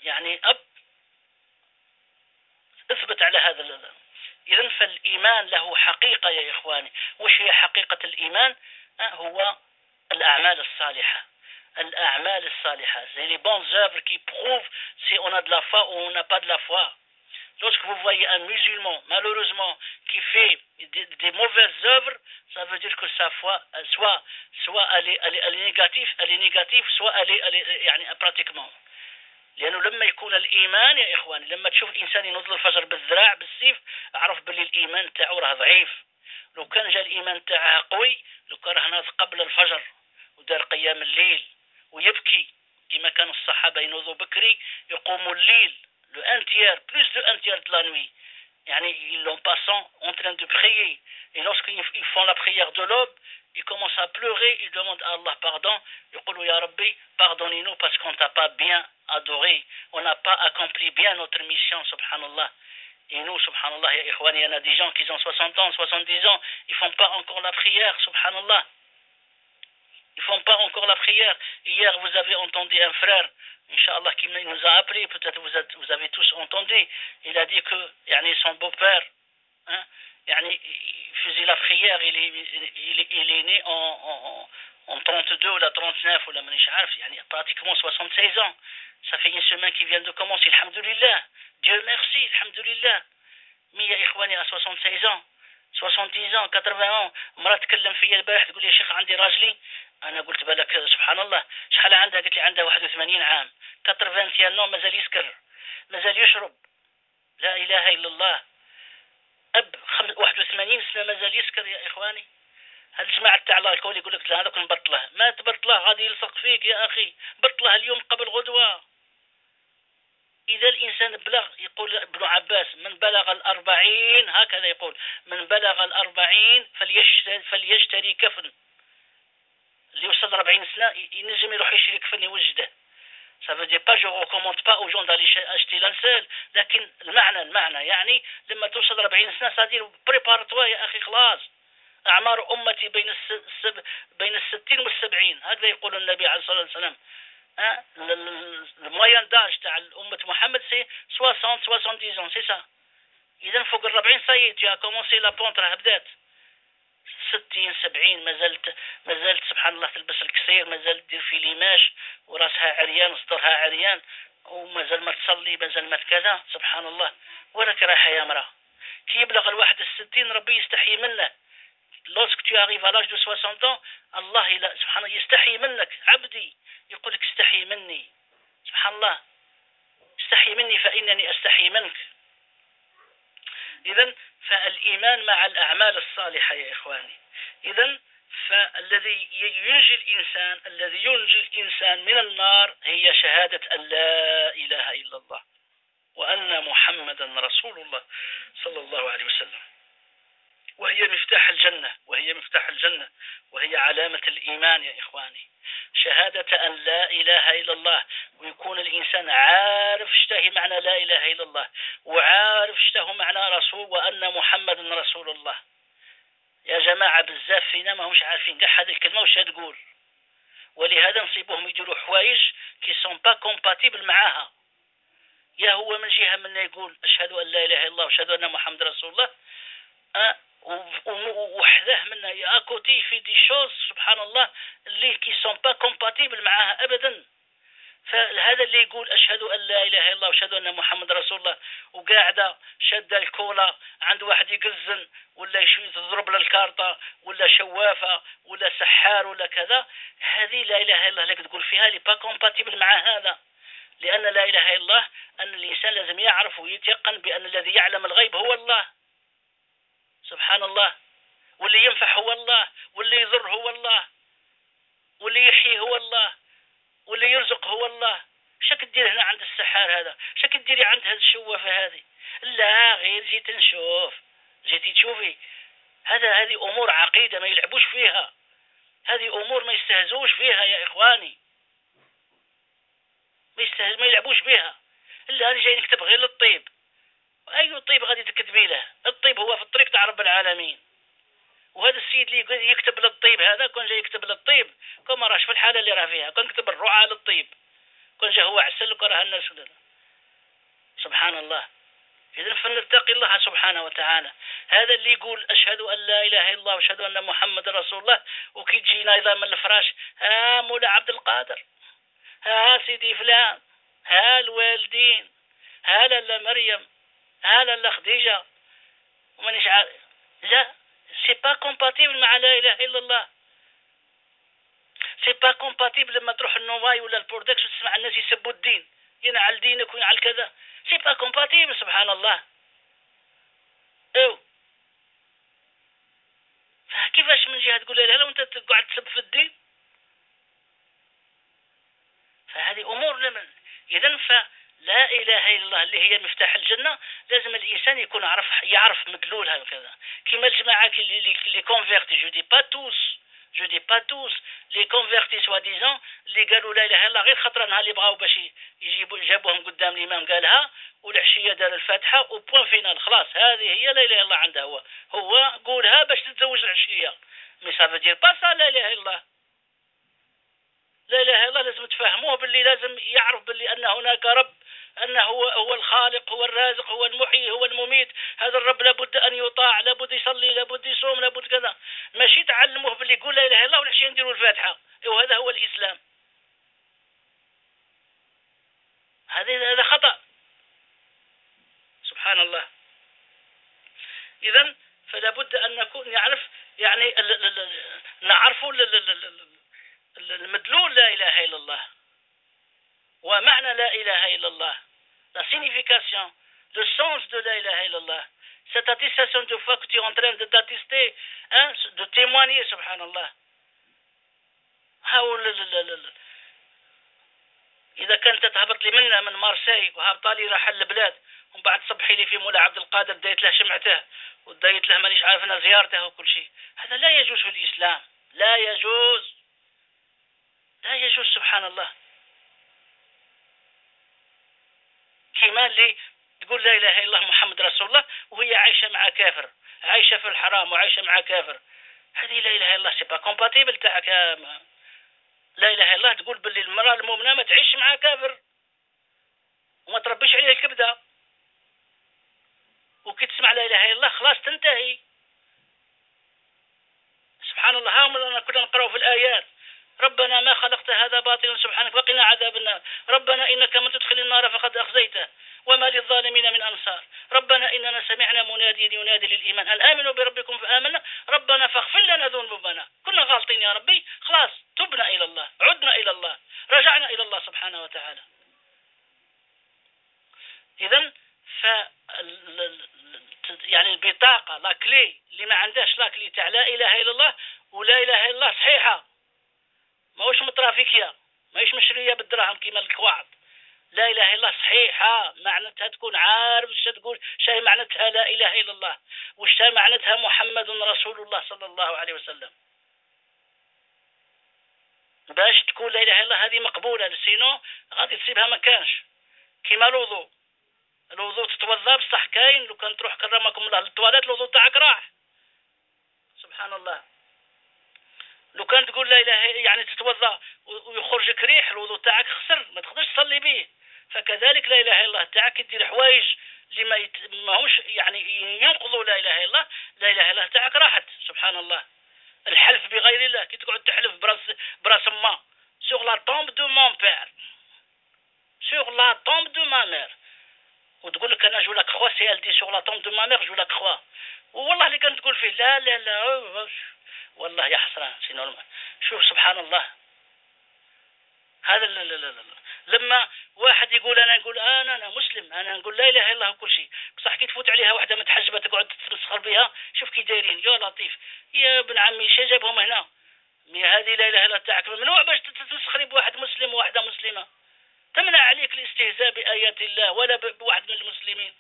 اثبت على هذا. إذن فالإيمان له حقيقة يا إخواني. وش هي حقيقة الإيمان؟ هو الأعمال الصالحة. الأعمال الصالحة c'est les bonnes œuvres qui prouvent si on a de la foi ou on n'a pas de la foi. Lorsque vous voyez un musulman malheureusement qui fait des mauvaises œuvres, ça veut dire que sa foi soit elle est négative soit elle est pratiquement. لأنه لما يكون الإيمان يا إخواني لما تشوف إنسان ينوض الفجر بالذراع بالسيف أعرف باللي الإيمان تاعه راه ضعيف. لو كان جاء الإيمان تاعه قوي لو كان راه ناض قبل الفجر ودار قيام الليل ويبكي كما كانوا الصحابة ينوضوا بكري يقوموا الليل le un tiers plus de un tiers de la nuit. Ils l'ont passant en train de prier et lorsqu'ils font la prière de l'aube ils commencent à pleurer, ils demandent à Allah pardon. Ils disent Ya Rabbi, pardonnez-nous parce qu'on t'a pas bien adoré, on n'a pas accompli bien notre mission, subhanallah. Et nous, subhanallah, ya ikhwan, il y en a des gens qui ont 60 ans, 70 ans, ils font pas encore la prière, subhanallah. Ils font pas encore la prière. Hier, vous avez entendu un frère, Inch'Allah, qui nous a appelé, peut-être vous avez tous entendu. Il a dit que son beau-père, hein, il faisait la prière, il est né en 32 ou la 39 ou la manish'arf, pratiquement 76 ans. Ça fait une semaine qu'il vient de commencer, alhamdulillah. Dieu merci, alhamdulillah. Mais يا إخواني à 76 ans 70 ans 80 ans مرة تكلم فيا البارح تقول لي يا شيخ عندي راجلي أنا قلت بالك سبحان الله شحال عندها قلت لي عندها 81 عام 81 ans مازال يسكر مازال يشرب لا إله إلا الله أب 81 سنة مازال يسكر يا إخواني هاد الجماعة تاع الكول يقول لك هذاك نبطله ما تبطله غادي يلصق فيك يا أخي بطله اليوم قبل غدوة إذا الإنسان بلغ يقول ابن عباس من بلغ 40 هكذا يقول من بلغ 40 فليشتري كفن اللي يوصل 40 سنة ينجم يروح يشتري كفن يوجده. Ça veut dire pas je recommande pas aux gens d'aller acheter linceul لكن المعنى يعني لما توصل 40 سنة صادير بريبار توا يا أخي خلاص أعمار أمتي بين 60 وال70 هكذا يقول النبي عليه الصلاة والسلام. الموين داج تاع الأمة محمد سي 60 ans c'est ça. إذا فوق 40 صاي tu as commencé la pente راه بدات 60 70 مازالت سبحان الله تلبس الكسير مازال تدير في ليماش وراسها عريان صدرها عريان ومازال ما تصلي مازال ما كذا سبحان الله وراك رايحة يا مرأة كي يبلغ الواحد 60 ربي يستحي منه. lorsque tu arrives à l'âge de 60 ans الله سبحان الله يستحي منك عبدي يقول لك استحي مني سبحان الله استحي مني فإنني أستحي منك. إذن فالإيمان مع الأعمال الصالحة يا إخواني. إذن فالذي ينجي الإنسان من النار هي شهادة أن لا إله إلا الله وأن محمدا رسول الله صلى الله عليه وسلم وهي مفتاح الجنة وهي علامة الإيمان يا إخواني. شهادة أن لا إله إلا الله ويكون الإنسان عارف اشتهي معنى لا إله إلا الله وعارف اشتهي معنى رسول وأن محمد رسول الله. يا جماعة بزاف فينا ما همش عارفين قاع هذه الكلمة وش تقول ولهذا نصيبهم يديروا حوايج كي سون با كومباتيبل معاها. يا هو من جهة من يقول أشهد أن لا إله إلا الله وأشهد أن محمد رسول الله وحده منا يأكوتي في دي شوز سبحان الله اللي كي سون با كومباتيبل معاها أبدا. فهذا اللي يقول أشهد أن لا إله إلا الله وأشهد أن محمد رسول الله وقاعدة شادة الكولا عند واحد يقزن ولا تضرب للكارطة ولا شوافة ولا سحار ولا كذا هذه لا إله إلا الله لك تقول فيها لي با كومباتيبل مع هذا. لأن لا إله إلا الله أن الإنسان لازم يعرف ويتيقن بأن الذي يعلم الغيب هو الله سبحان الله واللي ينفع هو الله واللي يضر هو الله واللي يحيي هو الله واللي يرزق هو الله. شك تدير هنا عند السحار هذا شك تديري عند هذه الشوافة هذه لا غير جيت نشوف جيتي تشوفي هذه أمور عقيدة ما يلعبوش فيها. هذه أمور ما يستهزوش فيها يا إخواني ما يلعبوش بها. إلا أنا جاي نكتب غير للطيب أي طيب غادي تكتبي له الطيب هو في الطريق تاع رب العالمين. وهذا السيد اللي يكتب للطيب هذا كون جاي يكتب للطيب كون ما راش في الحالة اللي راه فيها كون كتب الرعاة للطيب كون جا هو عسل راه الناس سبحان الله. إذن فلنتقي الله سبحانه وتعالى. هذا اللي يقول أشهد أن لا إله إلا الله وأشهد أن محمد رسول الله وكي تجينا إذا من الفراش ها مولا عبد القادر ها سيدي فلان ها الوالدين ها لالا مريم ها لالا خديجة ومانيش عارف لا سي با كومباتيبل مع لا إله إلا الله. سي با كومباتيبل لما تروح النواي ولا البوردكس وتسمع الناس يسبوا الدين ينعل دينك وينعل كذا سي با كومباتيبل سبحان الله. فكيفاش من جهة تقول لا لا وانت تقعد تسب في الدين فهذه أمور لمن. إذن فلا إله إلا الله اللي هي مفتاح الجنة لازم الإنسان يكون يعرف مدلولها وكذا كما الجماعة اللي كونفيرتي جو دي با توس جو دي با توس لي كونفيرتي سوا ديزون اللي قالوا لا اله الا الله غير خطره نهار اللي بغاو باش يجيبوا جابوهم قدام الامام قالها والعشيه دار الفاتحه وبوان فينال خلاص هذه هي لا اله الا الله عنده هو قولها باش تتزوج العشيه مي سافو دير با سا لا اله الا الله. لا اله الا الله لازم تفهموه باللي لازم يعرف باللي ان هناك رب انه هو الخالق هو الرازق هو المحيي هو المميت. هذا الرب لابد ان يطاع لابد يصلي لابد يصوم لابد كذا. ماشي تعلموه باللي يقول لا اله الا الله والعشيه نديروا الفاتحه وهذا هو الاسلام. هذا خطأ سبحان الله. إذن فلا بد أن نكون نعرف يعني نعرف المدلول لا إله إلا الله ومعنى لا إله إلا الله la signification le sens de la ilaha illallah cette attestation de foi que tu es en train d'attester de témoigner subhanallah. إذا كنت تهبط لي منا من مارسي وهبط لي راح البلاد ومن بعد صبحي لي في مولا عبد القادر دايت له شمعته ودايت له مانيش عارف أنا زيارته وكل شيء هذا لا يجوز في الإسلام لا يجوز سبحان الله. كما اللي تقول لا إله إلا الله محمد رسول الله وهي عايشة مع كافر عايشة في الحرام وعايشة مع كافر هذه لا إله إلا الله سي با كومباتيبل تاعك. لا إله إلا الله تقول باللي المرأة المؤمنة ما تعيش مع كافر وما تربيش عليه الكبدة وكي تسمع لا إله إلا الله خلاص تنتهي سبحان الله. هم أنا كنا نقرأ في الآيات ربنا ما خلقت هذا باطلا سبحانك وقنا عذاب النار ربنا إنك من تدخل النار فقد أخزيته وما للظالمين من أنصار ربنا إننا سمعنا مناديا ينادي للإيمان أن آمنوا بربكم فآمنا ربنا فاغفر لنا ذنوبنا كنا غالطين يا ربي خلاص تبنا إلى الله عدنا إلى الله رجعنا إلى الله سبحانه وتعالى. إذن يعني البطاقة لا كلي اللي ما عندهاش لا كلي تاع لا إله إلا الله ولا إله إلا الله صحيحة ماهوش مترافيكية ماهيش مشرية بالدراهم كما الكواعب. لا إله إلا الله صحيحة معناتها تكون عارف ايش تقول شيء معناتها لا إله إلا الله وش معناتها محمد رسول الله صلى الله عليه وسلم باش تكون لا إله إلا الله هذه مقبولة سينو غادي تسيبها ما كانش. كما الوضوء تتوضا بصح كاين لو كان تروح كرمكم الله للطواليت الوضوء تاعك راح سبحان الله. لو كان تقول لا إله يعني تتوضا ويخرجك ريح الوضوء تاعك خسر ما تقدرش تصلي به. فكذلك لا إله إلا الله تاعك يدير حوايج اللي ما همش يعني ينقضوا لا إله إلا الله لا إله إلا الله تاعك راحت سبحان الله. الحلف بغير الله كي تقعد تحلف براس ما sur la tombe de mon père sur la tombe de ma mère وتقول لك انا جو لا كخوا سي ال دي sur la tombe de ma mère جو لا كخوا والله اللي كنت تقول فيه لا لا لا والله يا حسرة سي نورمال. شوف سبحان الله هذا لا. لما واحد يقول انا مسلم انا نقول لا اله الا الله وكل شيء بصح كي تفوت عليها واحده متحجبه تقعد تتمسخر بها شوف كي دايرين يا لطيف يا ابن عمي شي جابهم هنا هذه لا اله الا الله تاعك ممنوع باش تتمسخري بواحد مسلم وواحده مسلمه تمنع عليك الاستهزاء بآيات الله ولا بواحد من المسلمين.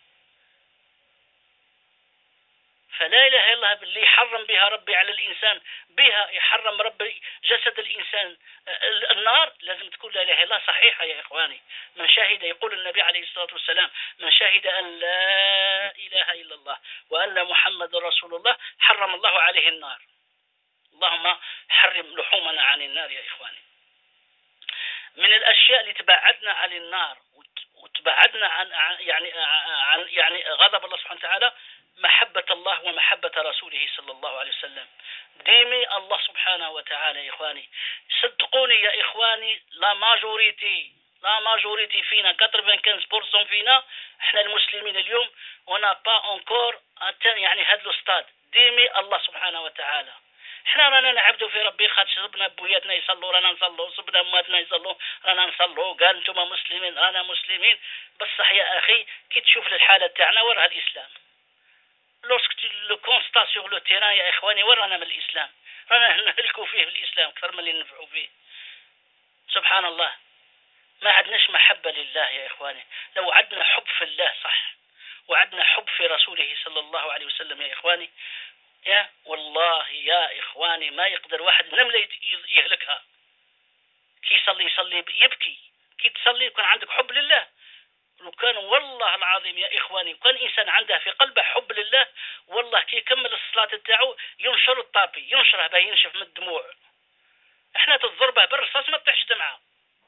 فلا إله إلا الله باللي حرم بها ربي على الإنسان بها يحرم ربي جسد الإنسان النار لازم تكون لا إله إلا الله صحيحة يا إخواني. من شهد يقول النبي عليه الصلاة والسلام من شهد أن لا إله إلا الله وأن محمد رسول الله حرم الله عليه النار. اللهم حرم لحومنا عن النار يا إخواني. من الأشياء اللي تبعدنا عن النار وتبعدنا عن يعني غضب الله سبحانه وتعالى محبة الله ومحبة رسوله صلى الله عليه وسلم. ديمي الله سبحانه وتعالى يا إخواني صدقوني يا إخواني لا ماجوريتي فينا 95% فينا احنا المسلمين اليوم ونا با انكور يعني هذا الاستاد ديمي الله سبحانه وتعالى. احنا رانا نعبدوا في ربي خاطر صبنا بوياتنا يصلوا رانا نصلوا صبنا اماتنا يصلوا رانا نصلوا قال انتم مسلمين رانا مسلمين بصح يا اخي كي تشوف الحاله تاعنا وراها الاسلام لوسك لو كونستا سور لو تيران يا اخواني ورانا من الاسلام رانا نهلكوا فيه الاسلام اكثر من اللي ننفعوا فيه سبحان الله. ما عندناش محبه لله يا اخواني. لو عندنا حب في الله صح وعندنا حب في رسوله صلى الله عليه وسلم يا اخواني يا والله يا إخواني ما يقدر واحد نملة يهلكها. كي يصلي يبكي، كي تصلي يكون عندك حب لله. لو كان والله العظيم يا إخواني كان إنسان عنده في قلبه حب لله، والله كي يكمل الصلاة تاعو ينشر الطابي، ينشره به ينشف من الدموع. احنا تضربه بالرصاص ما تطيحش دمعة،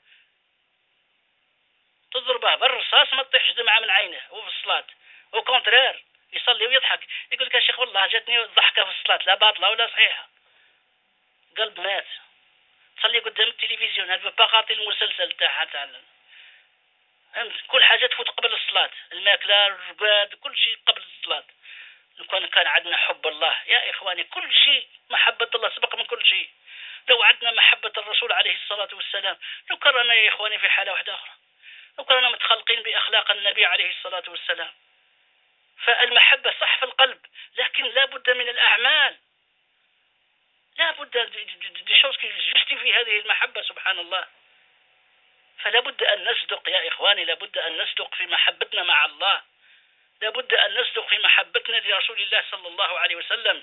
تضربه بالرصاص ما تطيحش دمعة من عينه وفي الصلاة. وكونترير يصلي ويضحك، يقول لك يا شيخ والله جاتني ضحكة في الصلاة، لا باطلة ولا صحيحة، قلب مات. تصلي قدام التلفزيون هذا باقاطي المسلسل تاعها تعلم، كل حاجة تفوت قبل الصلاة، الماكلة الرقاد كل شيء قبل الصلاة. لو كان عندنا حب الله يا إخواني كل شيء، محبة الله سبق من كل شيء. لو عندنا محبة الرسول عليه الصلاة والسلام لو كرنا يا إخواني في حالة واحدة أخرى، لو كنا متخلقين بأخلاق النبي عليه الصلاة والسلام. فالمحبة صح في القلب، لكن لا بد من الأعمال، لا بد دي شوز كي في هذه المحبة سبحان الله. فلا بد أن نصدق يا إخواني، لا بد أن نصدق في محبتنا مع الله، لا بد أن نصدق في محبتنا لرسول الله صلى الله عليه وسلم.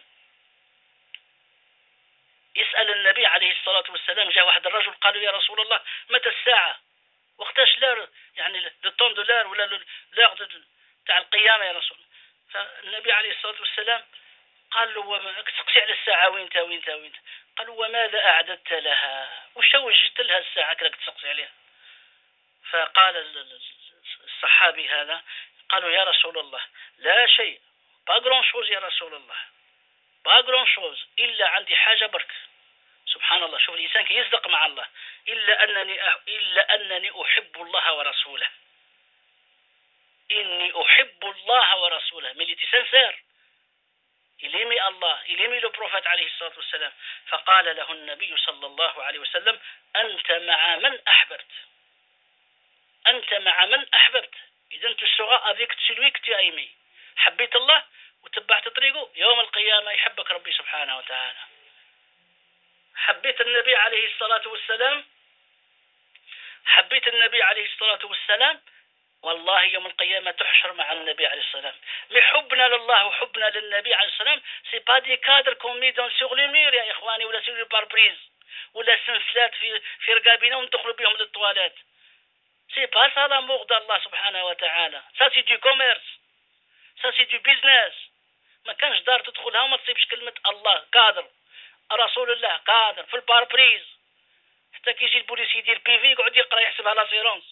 يسأل النبي عليه الصلاة والسلام، جاء واحد الرجل قالوا يا رسول الله متى الساعة، وقتاش لار يعني لطون دولار ولا لار تاع القيامة يا رسول. فالنبي عليه الصلاة والسلام قال له تسقسي على الساعة وينتا. قالوا وماذا أعددت لها، وش وجدت لها الساعة كذا تسقسي عليها. فقال الصحابي هذا قالوا يا رسول الله لا شيء، با غران شوز يا رسول الله، با غران شوز إلا عندي حاجة برك. سبحان الله، شوف الإنسان كي يصدق مع الله، إلا أنني أحب الله ورسوله، إني أحب الله ورسوله. ملي تسنسر إليمي الله إليمي البروفيت عليه الصلاة والسلام. فقال له النبي صلى الله عليه وسلم أنت مع من أحببت، أنت مع من أحببت. إذا تسوغا أفيك تسلويك تأيمي، حبيت الله وتبعت طريقه يوم القيامة يحبك ربي سبحانه وتعالى. حبيت النبي عليه الصلاة والسلام، حبيت النبي عليه الصلاة والسلام، والله يوم القيامة تحشر مع النبي عليه السلام. من حبنا لله وحبنا للنبي عليه السلام سي با دي كادر كون مي دون سوغ لي مير يا إخواني، ولا سوغ لي باربريز ولا سنسلات في رقابنا وندخلوا بهم للطوالات. سي با سا لامور الله سبحانه وتعالى، سا سي دو كوميرس، سا سي دو بيزنس. ما كانش دار تدخلها وما تصيبش كلمة الله كادر، رسول الله كادر في الباربريز. حتى كي يجي البوليس يدير بيفي يقعد يقرا يحسبها لاسيرونس.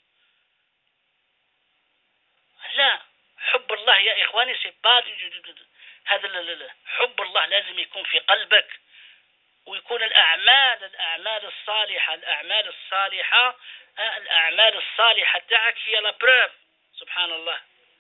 لا، حب الله يا إخواني سي با هذا حب الله لازم يكون في قلبك، ويكون الأعمال الصالحة الأعمال الصالحة تاعك هي لا بروف. سبحان الله.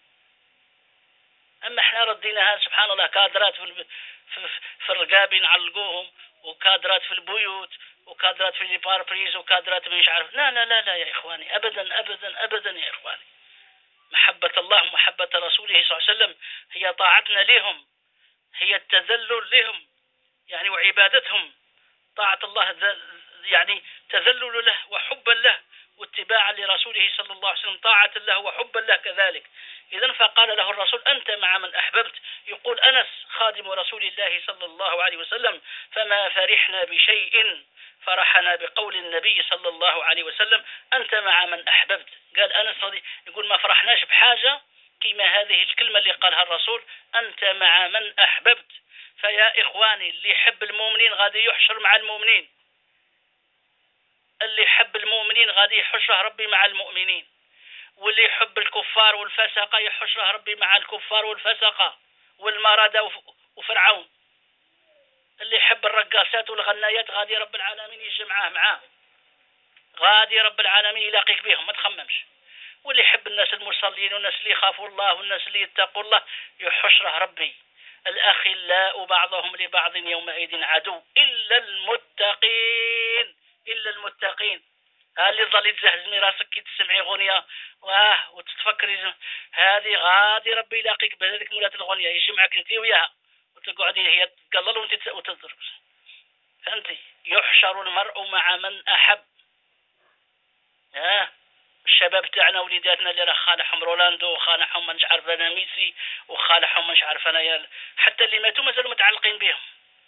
أما احنا رديناها سبحان الله كادرات في الرقاب نعلقوهم، وكادرات في البيوت، وكادرات في الباربريز، وكادرات مش عارف. لا لا لا لا يا إخواني، أبدا أبدا أبدا يا إخواني. محبة الله ومحبة رسوله صلى الله عليه وسلم هي طاعتنا لهم، هي التذلل لهم يعني، وعبادتهم. طاعة الله يعني تذلل له وحبا له، واتباعا لرسوله صلى الله عليه وسلم طاعة له وحبا له كذلك. إذن فقال له الرسول أنت مع من أحببت. يقول أنس خادم رسول الله صلى الله عليه وسلم فما فرحنا بشيء فرحنا بقول النبي صلى الله عليه وسلم أنت مع من أحببت. قال أنس يقول ما فرحناش بحاجة كما هذه الكلمة اللي قالها الرسول أنت مع من أحببت. فيا إخواني اللي يحب المؤمنين غادي يحشر مع المؤمنين، اللي يحب المؤمنين غادي يحشره ربي مع المؤمنين، واللي يحب الكفار والفسقة يحشره ربي مع الكفار والفسقة والمردة وفرعون. اللي يحب الرقاصات والغنايات غادي رب العالمين يجمعه معاه، غادي رب العالمين يلاقيك بهم ما تخممش. واللي يحب الناس المصلين والناس اللي يخافوا الله والناس اللي يتقوا الله يحشره ربي. الأخلاء بعضهم لبعض يومئذ عدو إلا المتقين، إلا المتقين. اللي ظل يتزهزمي راسك كي تسمعي غنية وتتفكري هذه غادي ربي يلاقيك بهذيك مولات الغنية يجمعك انت وياها وتقعدي هي تقلل وانت وتضرب. فهمتي؟ يحشر المرء مع من أحب. الشباب تاعنا وليداتنا اللي راه خالعهم رونالدو وخالعهم مش عارف انا ميسي وخالعهم مش عارف انا حتى اللي ماتوا مازالوا متعلقين بهم.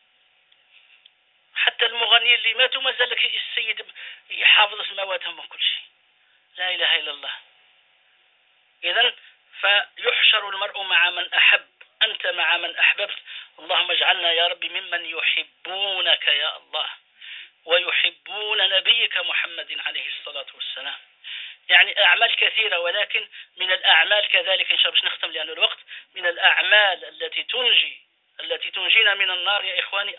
حتى المغنيين اللي ماتوا مازال السيد يحافظ سماواتهم وكل شيء. لا اله الا الله. اذا فيحشر المرء مع من احب، انت مع من احببت. اللهم اجعلنا يا رب ممن يحبونك يا الله ويحبون نبيك محمد عليه الصلاة والسلام. يعني أعمال كثيرة، ولكن من الأعمال كذلك إن شاء الله باش نختم لأن الوقت، من الأعمال التي تنجينا من النار يا إخواني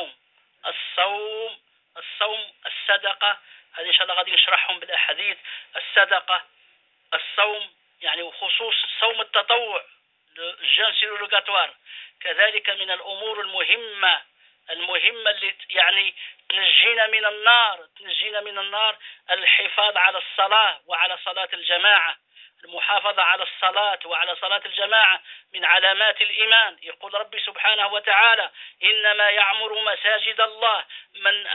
الصوم، الصدقة. هذه إن شاء الله غادي نشرحهم بالأحاديث. الصدقة، الصوم، يعني وخصوص صوم التطوع الجان سيروغاتوار، كذلك من الأمور المهمة اللي يعني تنجينا من النار الحفاظ على الصلاة وعلى صلاة الجماعة. المحافظة على الصلاة وعلى صلاة الجماعة من علامات الإيمان. يقول ربي سبحانه وتعالى: إنما يعمر مساجد الله من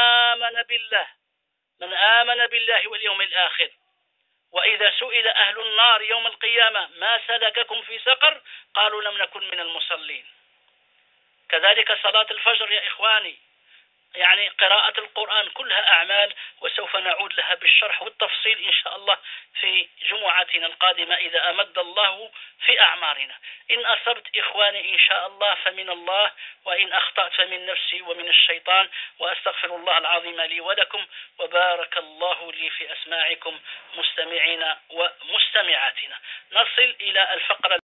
آمن بالله واليوم الآخر. وإذا سئل أهل النار يوم القيامة ما سلككم في سقر قالوا لم نكن من المصلين. كذلك صلاة الفجر يا إخواني، يعني قراءة القرآن، كلها أعمال، وسوف نعود لها بالشرح والتفصيل إن شاء الله في جمعتنا القادمة إذا أمد الله في أعمارنا. إن أصبت إخواني إن شاء الله فمن الله، وإن أخطأت فمن نفسي ومن الشيطان، وأستغفر الله العظيم لي ولكم، وبارك الله لي في أسماعكم مستمعين ومستمعاتنا. نصل إلى الفقرة